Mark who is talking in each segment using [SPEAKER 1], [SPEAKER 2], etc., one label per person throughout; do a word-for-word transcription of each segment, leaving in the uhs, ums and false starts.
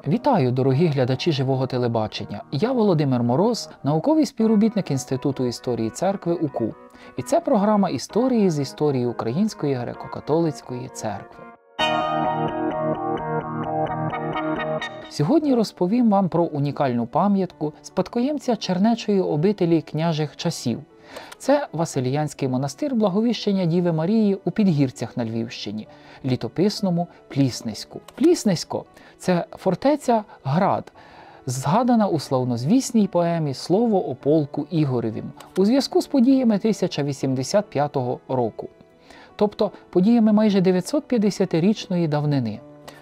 [SPEAKER 1] Вітаю, дорогі глядачі живого телебачення. Я Володимир Мороз, науковий співробітник Інституту історії церкви УКУ. І це програма історії з історії Української греко-католицької церкви. Сьогодні розповім вам про унікальну пам'ятку спадкоємця чернечої обителі княжих часів. Це Василіянський монастир Благовіщення Діви Марії у Підгірцях на Львівщині, літописному Пліснеську. Пліснесько – це фортеця-град, згадана у славнозвісній поемі «Слово о полку Ігоревім» у зв'язку з подіями тисяча вісімдесят п'ятого року, тобто подіями майже дев'ятсотп'ятдесятирічної давнини.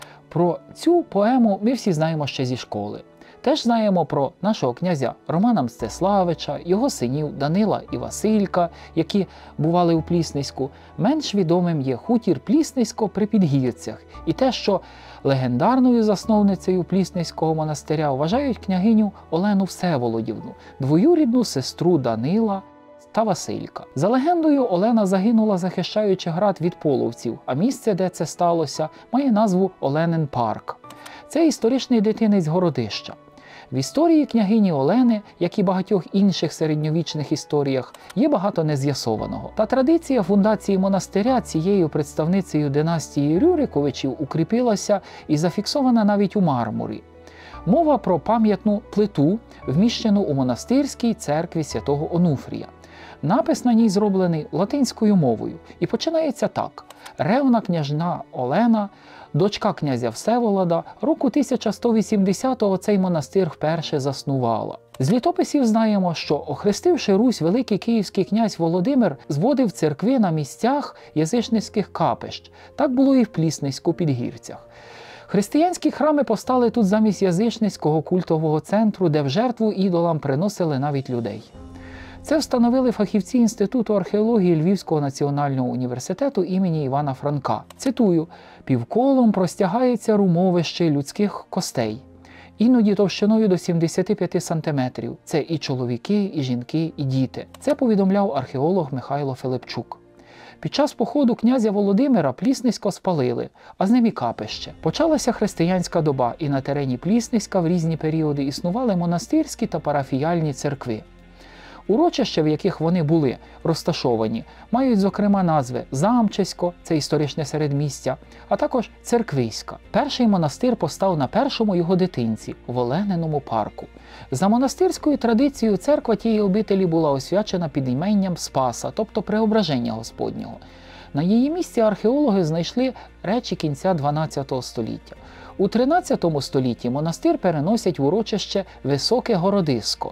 [SPEAKER 1] Про цю поему ми всі знаємо ще зі школи. Теж знаємо про нашого князя Романа Мстиславича, його синів Данила і Василька, які бували у Пліснеську. Менш відомим є хутір Пліснесько при Підгірцях і те, що легендарною засновницею Пліснеського монастиря вважають княгиню Олену Всеволодівну, двоюрідну сестру Данила та Василька. За легендою, Олена загинула, захищаючи град від половців, а місце, де це сталося, має назву Оленин парк. Це історичний дитинець Городища. В історії княгині Олени, як і багатьох інших середньовічних історіях, є багато нез'ясованого. Та традиція фундації монастиря цією представницею династії Рюриковичів укріпилася і зафіксована навіть у мармурі. Мова про пам'ятну плиту, вміщену у монастирській церкві святого Онуфрія. Напис на ній зроблений латинською мовою і починається так. Ревна княжна Олена, дочка князя Всеволода, року тисяча сто вісімдесятого цей монастир вперше заснувала. З літописів знаємо, що, охрестивши Русь, великий київський князь Володимир зводив церкви на місцях язичницьких капищ. Так було і в Пліснеську Підгірцях. Християнські храми постали тут замість язичницького культового центру, де в жертву ідолам приносили навіть людей. Це встановили фахівці Інституту археології Львівського національного університету імені Івана Франка. Цитую: «Півколом простягається румовище людських костей, іноді товщиною до сімдесят п'ять сантиметрів. Це і чоловіки, і жінки, і діти». Це повідомляв археолог Михайло Филипчук. Під час походу князя Володимира Пліснесько спалили, а з ним і капище. Почалася християнська доба, і на терені Пліснеська в різні періоди існували монастирські та парафіяльні церкви. Урочища, в яких вони були розташовані, мають, зокрема, назви Замчесько – це історичне середмістя, а також Церквиська. Перший монастир постав на першому його дитинці – в Олениному парку. За монастирською традицією церква тієї обителі була освячена під іменням Спаса, тобто Преображення Господнього. На її місці археологи знайшли речі кінця дванадцятого століття. У тринадцятому столітті монастир переносять в урочище Високе Городисько,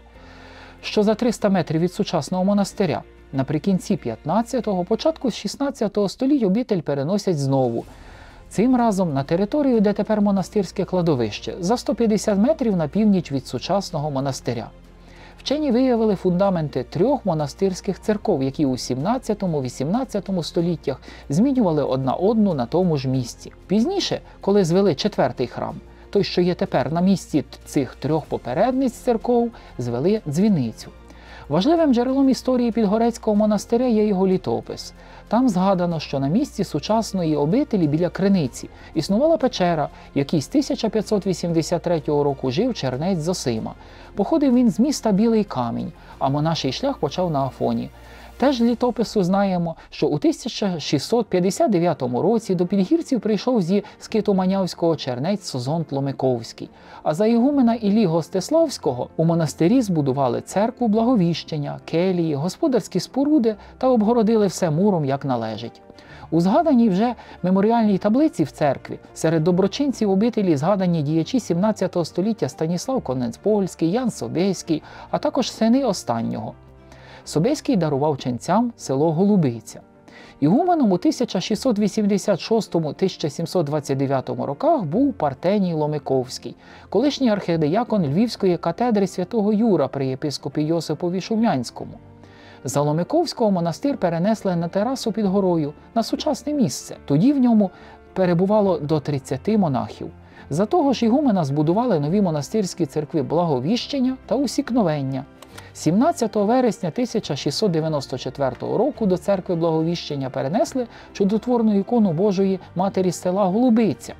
[SPEAKER 1] що за триста метрів від сучасного монастиря. Наприкінці п'ятнадцятого, початку шістнадцятого століть обитель переносять знову. Цим разом на територію, де тепер монастирське кладовище, за сто п'ятдесят метрів на північ від сучасного монастиря. Вчені виявили фундаменти трьох монастирських церков, які у сімнадцятому-вісімнадцятому століттях змінювали одна одну на тому ж місці. Пізніше, коли звели четвертий храм, той, що є тепер на місці цих трьох попередниць церков, звели дзвіницю. Важливим джерелом історії Підгорецького монастиря є його літопис. Там згадано, що на місці сучасної обителі біля криниці існувала печера, в якій з тисяча п'ятсот вісімдесят третього року жив чернець Зосима. Походив він з міста Білий Камінь, а монаший шлях почав на Афоні. Теж з літопису знаємо, що у тисяча шістсот п'ятдесят дев'ятому році до Підгірців прийшов зі Скитоманявського чернець Созонт Ломиковський, а за ігумена Іллі Гостиславського у монастирі збудували церкву Благовіщення, келії, господарські споруди та обгородили все муром, як належить. У згаданій вже меморіальній таблиці в церкві серед доброчинців обителі згадані діячі сімнадцятого століття Станіслав Конець-Польський, Ян Собєський, а також сини останнього. Собєський дарував ченцям село Голубиця. Ігуменом у тисяча шістсот вісімдесят шостому — тисяча сімсот двадцять дев'ятому роках був Партеній Ломиковський, колишній архідіякон Львівської катедри святого Юра при єпископі Йосипові Шумлянському. За Ломиковського монастир перенесли на терасу під горою, на сучасне місце. Тоді в ньому перебувало до тридцяти монахів. За того ж ігумена збудували нові монастирські церкви Благовіщення та Усікновення. сімнадцятого вересня тисяча шістсот дев'яносто четвертого року до церкви Благовіщення перенесли чудотворну ікону Божої Матері з села Голубиця.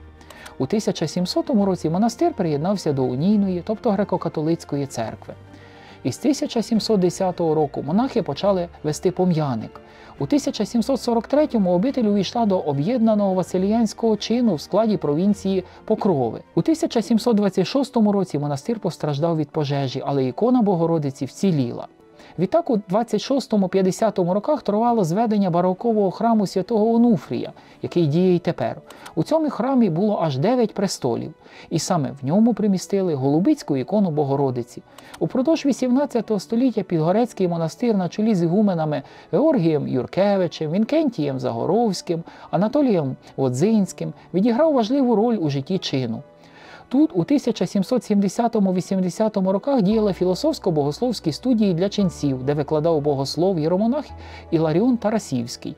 [SPEAKER 1] У тисяча сімсотому році монастир приєднався до унійної, тобто греко-католицької церкви. Із тисяча сімсот десятого року монахи почали вести пом'яник. У тисяча сімсот сорок третьому обитель увійшла до об'єднаного василіянського чину в складі провінції Покрови. У тисяча сімсот двадцять шостому році монастир постраждав від пожежі, але ікона Богородиці вціліла. Відтак у двадцять шостому-п'ятдесятому роках тривало зведення барокового храму святого Онуфрія, який діє й тепер. У цьому храмі було аж дев'ять престолів, і саме в ньому примістили голубицьку ікону Богородиці. Упродовж вісімнадцятого століття Підгорецький монастир на чолі з ігуменами Георгієм Юркевичем, Вінкентієм Загоровським, Анатолієм Водзинським відіграв важливу роль у житті чину. Тут у тисяча сімсот сімдесятому-вісімдесятому роках діяли філософсько-богословські студії для ченців, де викладав богослов єромонах Іларіон Тарасівський.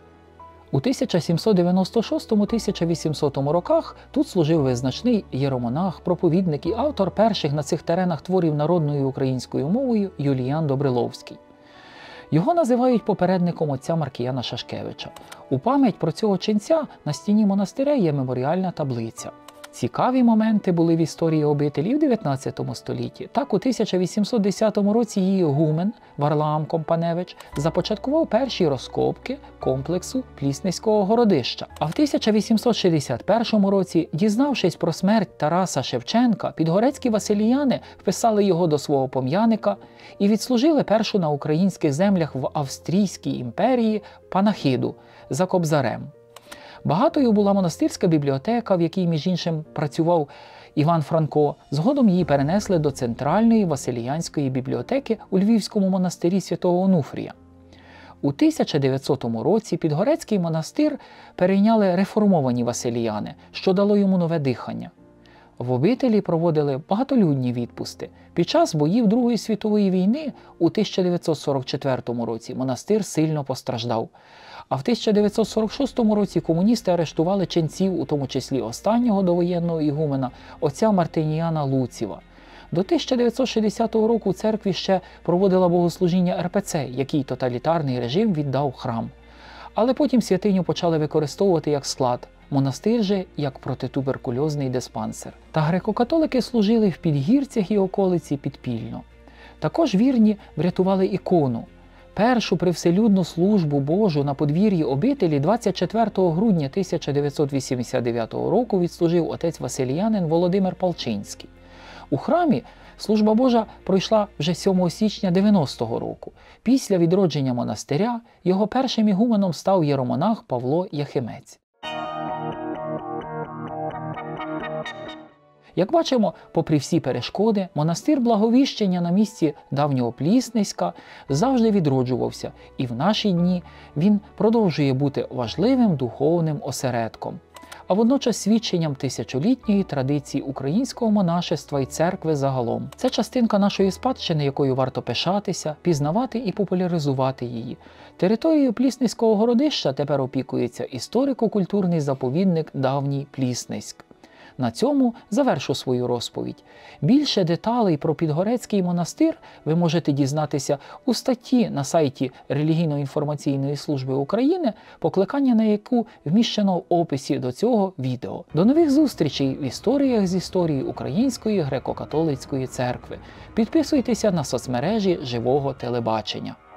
[SPEAKER 1] У тисяча сімсот дев'яносто шостому — тисяча вісімсотому роках тут служив визначний єромонах, проповідник і автор перших на цих теренах творів народною українською мовою Юліян Добриловський. Його називають попередником отця Маркіяна Шашкевича. У пам'ять про цього ченця на стіні монастиря є меморіальна таблиця. Цікаві моменти були в історії обителі в дев'ятнадцятому столітті. Так, у тисяча вісімсот десятому році її ігумен Варлаам Компаневич започаткував перші розкопки комплексу Пліснеського городища. А в тисяча вісімсот шістдесят першому році, дізнавшись про смерть Тараса Шевченка, підгорецькі василіяни вписали його до свого пом'яника і відслужили першу на українських землях в Австрійській імперії панахиду за Кобзарем. Багатою була монастирська бібліотека, в якій, між іншим, працював Іван Франко. Згодом її перенесли до Центральної Василіянської бібліотеки у Львівському монастирі святого Онуфрія. У тисяча дев'ятсотому році Підгорецький монастир перейняли реформовані василіяни, що дало йому нове дихання. В обителі проводили багатолюдні відпусти. Під час боїв Другої світової війни у тисяча дев'ятсот сорок четвертому році монастир сильно постраждав. А в тисяча дев'ятсот сорок шостому році комуністи арештували ченців, у тому числі останнього довоєнного ігумена, отця Мартиніяна Луціва. До тисяча дев'ятсот шістдесятого року у церкві ще проводила богослужіння ер пе це, який тоталітарний режим віддав храм. Але потім святиню почали використовувати як склад, монастир же як протитуберкульозний диспансер. Та греко-католики служили в Підгірцях і околиці підпільно. Також вірні врятували ікону. Першу привселюдну службу Божу на подвір'ї обителі двадцять четвертого грудня тисяча дев'ятсот вісімдесят дев'ятого року відслужив отець василіянин Володимир Палчинський. У храмі служба Божа пройшла вже сьомого січня дев'яностого року. Після відродження монастиря його першим ігуменом став єромонах Павло Яхимець. Як бачимо, попри всі перешкоди, монастир Благовіщення на місці давнього Пліснеська завжди відроджувався, і в наші дні він продовжує бути важливим духовним осередком, а водночас свідченням тисячолітньої традиції українського монашества і церкви загалом. Це частинка нашої спадщини, якою варто пишатися, пізнавати і популяризувати її. Територією Пліснеського городища тепер опікується історико-культурний заповідник Давній Пліснеськ. На цьому завершу свою розповідь. Більше деталей про Підгорецький монастир ви можете дізнатися у статті на сайті Релігійно-інформаційної служби України, покликання на яку вміщено в описі до цього відео. До нових зустрічей в історіях з історії Української греко-католицької церкви. Підписуйтеся на соцмережі Живого телебачення.